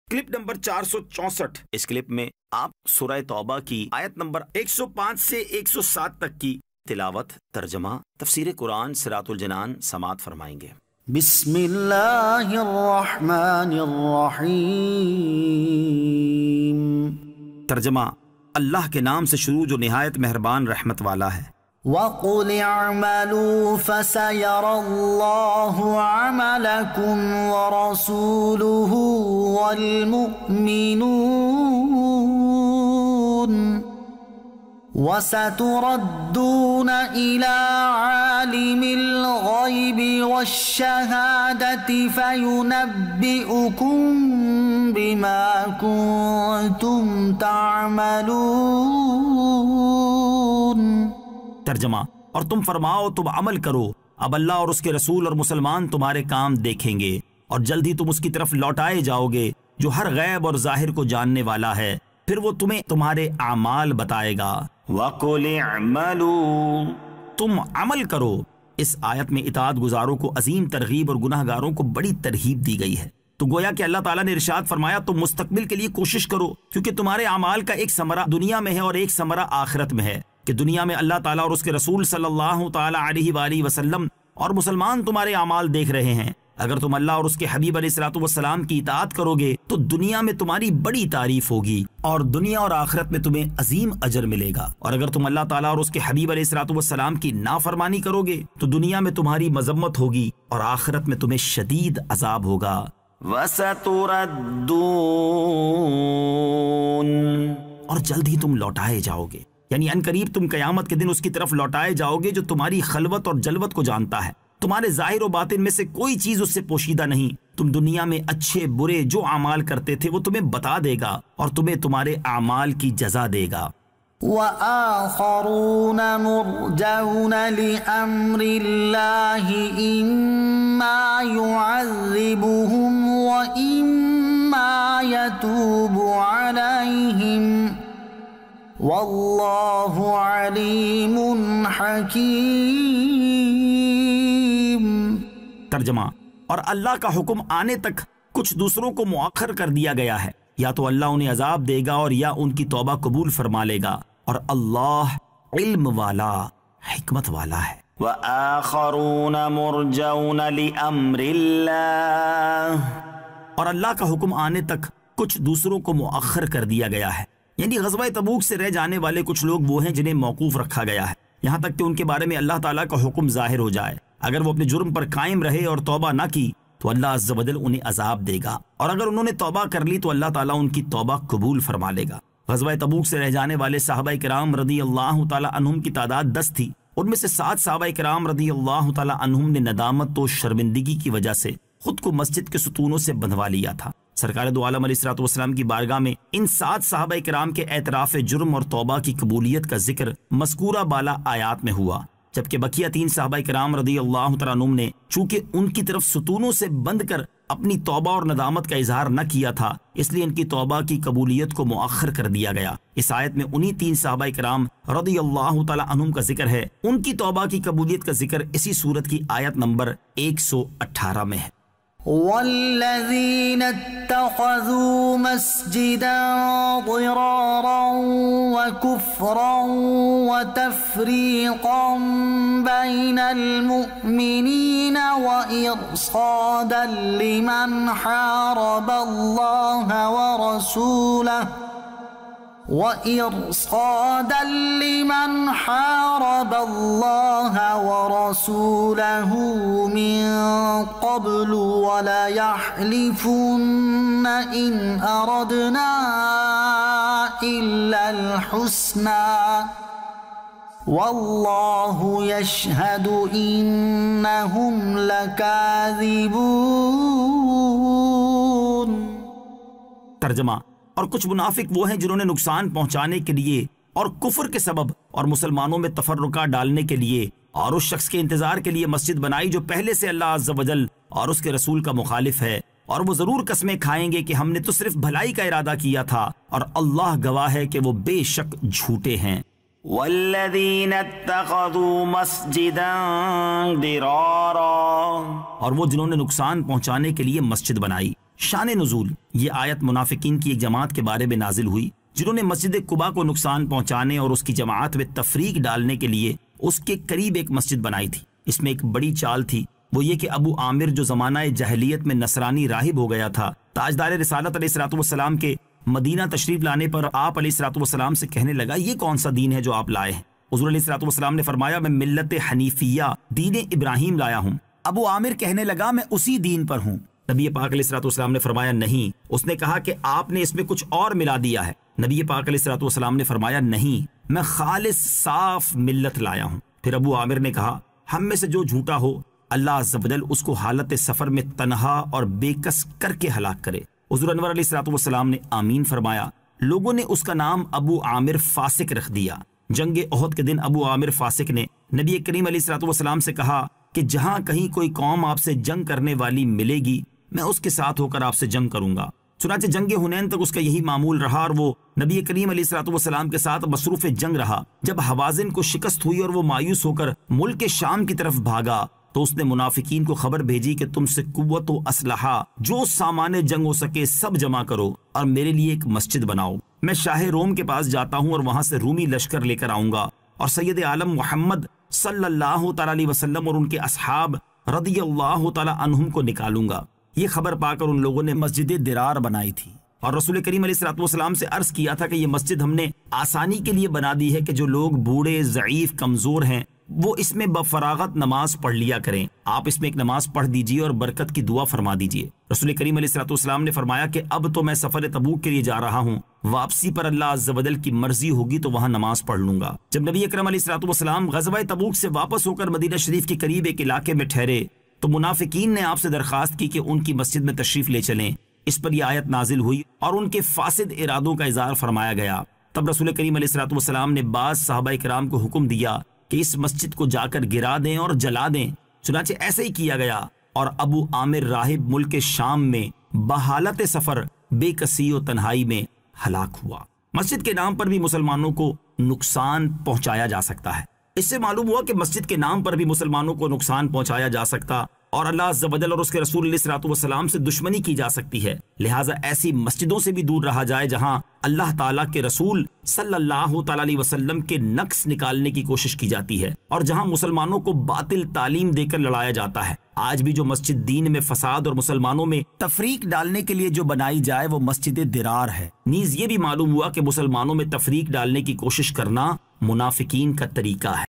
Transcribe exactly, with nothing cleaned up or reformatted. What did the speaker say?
Clip number چار سو چونسٹھ۔ اس clip میں آپ سورہ توبہ کی آیت نمبر ایک سو پانچ سے ایک سو سات تک کی تلاوت، ترجمہ، تفسیر قرآن صراط الجنان سماعت فرمائیں گے۔ بسم اللہ الرحمن الرحیم۔ ترجمہ، اللہ کے نام سے شروع جو نہایت مہربان رحمت والا ہے۔ وَقُلِ اعْمَلُوا فَسَيَرَى اللَّهُ عَمَلَكُمْ وَرَسُولُهُ وَالْمُؤْمِنُونَ وَسَتُرَدُّونَ إِلَى عَالِمِ الْغَيْبِ وَالشَّهَادَةِ فَيُنَبِّئُكُم بِمَا كُنتُمْ تَعْمَلُونَ۔ ترجمہ، اور تم فرماؤ تم عمل کرو، اب اللہ اور اس کے رسول اور مسلمان تمہارے کام دیکھیں گے، اور جلد ہی تم اس کی طرف لوٹائے جاؤ گے جو ہر غیب اور ظاہر کو جاننے والا ہے، پھر وہ تمہیں تمہارے اعمال بتائے گا۔ وَقُلِ اعْمَلُوا، تم عمل کرو۔ اس آیت میں اطاعت گزاروں کو عظیم ترغیب اور گناہ گاروں کو بڑی ترہیب دی گئی ہے۔ تو گویا کہ اللہ تعالیٰ نے ارشاد فرمایا تم مستقبل کے لیے کوشش کرو، کیونکہ تمہارے اعمال کا ایک ثمرہ دنیا میں ہے اور ایک ثمرہ آخرت میں ہے، کہ دنیا میں اللہ تعالیٰ اور اس کے رسول صلی اللہ تعالیٰ علیہ وآلہ وسلم اور مسلمان تمہارے اعمال دیکھ رہے ہیں۔ اگر تم اللہ اور اس کے حبیب علیہ الصلوۃ والسلام کی اطاعت کرو گے تو دنیا میں تمہاری بڑی تعریف ہوگی اور دنیا اور آخرت میں تمہیں عظیم اجر ملے گا، اور اگر تم اللہ تعالیٰ اور اس کے حبیب علیہ الصلوۃ والسلام کی نافرمانی کرو گے تو دنیا میں تمہاری مذمت ہوگی اور آخرت میں تمہیں شدید عذاب ہوگا۔ وَسَتُرَدُّونَ، اور جلد ہی تم لوٹائے جاؤ گے، یعنی ان قریب تم قیامت کے دن اس کی طرف لوٹائے جاؤ گے جو تمہاری خلوت اور جلوت کو جانتا ہے، تمہارے ظاہر و باطن میں سے کوئی چیز اس سے پوشیدہ نہیں۔ تم دنیا میں اچھے برے جو اعمال کرتے تھے وہ تمہیں بتا دے گا اور تمہیں تمہارے اعمال کی جزا دے گا۔ وَآخَرُونَ مُرْجَوْنَ لِأَمْرِ اللَّهِ إِمَّا يُعَذِّبُهُمْ وَإِمَّا يَتُوبُ عَلَيْهِمْ وَاللَّهُ عَلِيمٌ حَكِيمٌ۔ ترجمہ، اور اللہ کا حکم آنے تک کچھ دوسروں کو مؤخر کر دیا گیا ہے، یا تو اللہ انہیں عذاب دے گا اور یا ان کی توبہ قبول فرما لے گا، اور اللہ علم والا حکمت والا ہے۔ وَآخَرُونَ مُرْجَوْنَ لِأَمْرِ اللَّهِ، اور اللہ کا حکم آنے تک کچھ دوسروں کو مؤخر کر دیا گیا ہے، یعنی غزوہ تبوک سے رہ جانے والے کچھ لوگ وہ ہیں جنہیں موقوف رکھا گیا ہے یہاں تک کہ ان کے بارے میں اللہ تعالیٰ کا حکم ظاہر ہو جائے۔ اگر وہ اپنے جرم پر قائم رہے اور توبہ نہ کی تو اللہ عز و جل انہیں عذاب دے گا، اور اگر انہوں نے توبہ کر لی تو اللہ تعالیٰ ان کی توبہ قبول فرما لے گا۔ غزوہ تبوک سے رہ جانے والے صحابہ کرام رضی اللہ تعالیٰ عنہم کی تعداد دس تھی، ان میں سے سات صحابہ کرام رضی اللہ تعالیٰ عنہم نے ندامت و شرمندگی کی وجہ سے خود کو مسجد کے ستونوں سے بندھوا لیا تھا۔ سرکار دو عالم علیہ الصلوۃ والسلام کی بارگاہ میں ان سات صحابہ کرام کے اعتراف جرم اور توبہ کی قبولیت کا ذکر مذکورہ بالا آیات میں ہوا، جبکہ بقیہ تین صحابہ کرام رضی اللہ تعالیٰ عنہم نے چونکہ ان کی طرف ستونوں سے بند کر اپنی توبہ اور ندامت کا اظہار نہ کیا تھا، اس لیے ان کی توبہ کی قبولیت کو مؤخر کر دیا گیا۔ اس آیت میں انہی تین صحابہ کرام رضی اللہ تعالیٰ عنہم کا ذکر ہے، ان کی توبہ کی قبولیت کا ذکر اسی سورت کی آیت نمبر ایک سو اٹھارہ میں ہے۔ والذين اتخذوا مسجدا ضرارا وكفرا وتفريقا بين المؤمنين وإرصادا لمن حارب الله ورسوله وَإِرْصَادًا لِمَنْ حَارَبَ اللَّهَ وَرَسُولَهُ مِنْ قَبْلُ وَلَيَحْلِفُنَّ إِنْ أَرَدْنَا إِلَّا الْحُسْنَى وَاللَّهُ يَشْهَدُ إِنَّهُمْ لَكَاذِبُونَ۔ ترجمہ، اور کچھ منافق وہ ہیں جنہوں نے نقصان پہنچانے کے لیے اور کفر کے سبب اور مسلمانوں میں تفرقہ ڈالنے کے لیے اور اس شخص کے انتظار کے لیے مسجد بنائی جو پہلے سے اللہ عز و جل اور اس کے رسول کا مخالف ہے، اور وہ ضرور قسمیں کھائیں گے کہ ہم نے تو صرف بھلائی کا ارادہ کیا تھا، اور اللہ گواہ ہے کہ وہ بے شک جھوٹے ہیں۔ والذین اتخذوا مسجدا ضرارا، اور وہ جنہوں نے نقصان پہنچانے کے لیے مسجد بنائی، شان نزول، یہ آیت منافقین کی ایک جماعت کے بارے میں نازل ہوئی جنہوں نے مسجد قباء کو نقصان پہنچانے اور اس کی جماعت میں تفریق ڈالنے کے لیے اس کے قریب ایک مسجد بنائی تھی۔ اس میں ایک بڑی چال تھی، وہ یہ کہ ابو عامر جو زمانہ جاہلیت میں نصرانی راہب ہو گیا تھا، تاجدار رسالت علیہ الصلوۃ والسلام کے مدینہ تشریف لانے پر آپ علیہ الصلوۃ والسلام سے کہنے لگا یہ کون سا دین ہے جو آپ لائے ہیں؟ حضور علیہ الصلوۃ والسلام نے فرمایا میں ملت حنیفیہ دین ابراہیم لایا ہوں۔ ابو عامر کہنے لگا میں اسی دین پر ہوں۔ نبی پاک علیہ الصلوۃ والسلام نے فرمایا نہیں، اس نے کہا کہ آپ نے اس میں کچھ اور ملا دیا ہے۔ نبی پاک علیہ الصلوۃ والسلام نے فرمایا نہیں، میں خالص صاف ملت لایا ہوں۔ پھر ابو عامر نے کہا ہم میں سے جو جھوٹا ہو اللہ عز و جل اس کو حالت سفر میں تنہا اور بے کس کر کے ہلاک کرے۔ حضور انور علیہ الصلوۃ والسلام نے آمین فرمایا۔ لوگوں نے اس کا نام ابو عامر فاسق رکھ دیا۔ جنگ احد کے دن ابو عامر فاسق نے نبی کریم علیہ الصلوۃ والسلام سے کہا کہ جہاں کہیں کوئی قوم آپ سے جنگ کرنے والی ملے گی میں اس کے ساتھ ہو کر آپ سے جنگ کروں گا۔ چنانچہ جنگ حنین تک اس کا یہی معمول رہا اور وہ نبی کریم علیہ الصلوۃ والسلام کے ساتھ مصروف جنگ رہا۔ جب حوازن کو شکست ہوئی اور وہ مایوس ہو کر ملک شام کی طرف بھاگا تو اس نے منافقین کو خبر بھیجی کہ تم سے قوت و اسلحہ جو سامان جنگ ہو سکے سب جمع کرو اور میرے لیے ایک مسجد بناؤ۔ میں شاہ روم کے پاس جاتا ہوں اور وہاں سے رومی لشکر لے کر آؤں گا اور سید عالم محمد صلی اللہ تعالی علیہ وسلم اور ان کے اصحاب رضی اللہ تعالی عنہم کو نکالوں گا۔ یہ خبر پا کر ان لوگوں نے مسجد درار بنائی تھی اور رسول کریم علیہ الصلوۃ والسلام سے عرض کیا تھا کہ یہ مسجد ہم نے آسانی کے لیے بنا دی ہے کہ جو لوگ بوڑھے ضعیف کمزور ہیں وہ اس میں بفراغت نماز پڑھ لیا کریں۔ آپ اس میں ایک نماز پڑھ دیجئے اور برکت کی دعا فرما دیجئے۔ رسول کریم علیہ الصلوۃ والسلام نے فرمایا کہ اب تو میں سفر تبوک کے لیے جا رہا ہوں، واپسی پر اللہ عز و جل کی مرضی ہوگی تو وہاں نماز پڑھ لوں گا۔ جب نبی اکرم علیہ الصلوۃ والسلام غزوہ تبوک سے واپس ہو کر مدینہ شریف کے قریب ایک علاقے میں ٹھہرے تو منافقین نے آپ سے درخواست کی کہ ان کی مسجد میں تشریف لے چلیں۔ اس پر یہ آیت نازل ہوئی اور ان کے فاسد ارادوں کا اظہار فرمایا گیا۔ تب رسول کریم علیہ الصلوۃ والسلام نے بعض صحابہ کرام کو حکم دیا کہ اس مسجد کو جا کر گرا دیں اور جلا دیں۔ چنانچہ ایسے ہی کیا گیا اور ابو عامر راہب ملک شام میں بحالت سفر بے کسی و تنہائی میں ہلاک ہوا۔ مسجد کے نام پر بھی مسلمانوں کو نقصان پہنچایا جا سکتا ہے۔ اس سے معلوم ہوا کہ مسجد کے نام پر بھی مسلمانوں کو نقصان پہنچایا جا سکتا اور اللہ عز و جل اور اس کے رسول علیہ الصلوۃ والسلام سے دشمنی کی جا سکتی ہے۔ لہٰذا ایسی مسجدوں سے بھی دور رہا جائے جہاں اللہ تعالیٰ کے رسول صلی اللہ تعالیٰ علیہ وسلم کے نقص نکالنے کی کوشش کی جاتی ہے اور جہاں مسلمانوں کو باطل تعلیم دے کر لڑایا جاتا ہے۔ آج بھی جو مسجد دین میں فساد اور مسلمانوں میں تفریق ڈالنے کے لیے جو بنائی جائے وہ مسجد درار ہے۔ نیز یہ بھی معلوم ہوا کہ مسلمانوں میں تفریق ڈالنے کی کوشش کرنا منافقین کا طریقہ ہے۔